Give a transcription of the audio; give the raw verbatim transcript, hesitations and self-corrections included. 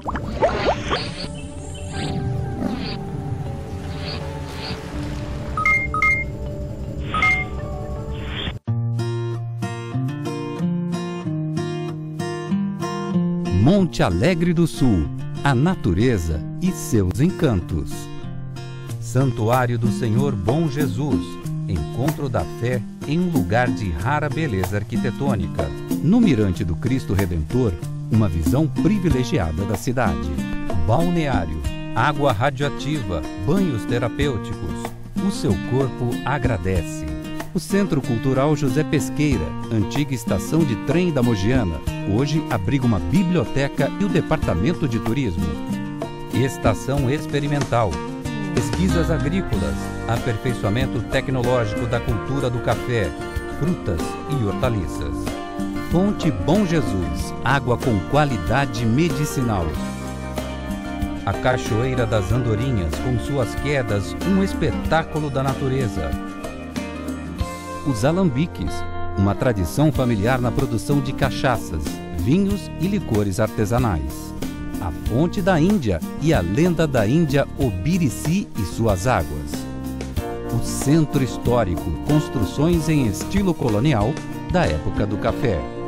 Monte Alegre do Sul, a natureza e seus encantos. Santuário do Senhor Bom Jesus, encontro da fé em um lugar de rara beleza arquitetônica. No Mirante do Cristo Redentor, uma visão privilegiada da cidade. Balneário, água radioativa, banhos terapêuticos. O seu corpo agradece. O Centro Cultural José Pesqueira, antiga estação de trem da Mogiana, hoje abriga uma biblioteca e o departamento de turismo. Estação Experimental, pesquisas agrícolas, aperfeiçoamento tecnológico da cultura do café, frutas e hortaliças. Fonte Bom Jesus, água com qualidade medicinal. A Cachoeira das Andorinhas, com suas quedas, um espetáculo da natureza. Os alambiques, uma tradição familiar na produção de cachaças, vinhos e licores artesanais. A Fonte da Índia e a lenda da Índia Obirici e suas águas. O Centro Histórico, construções em estilo colonial da época do café.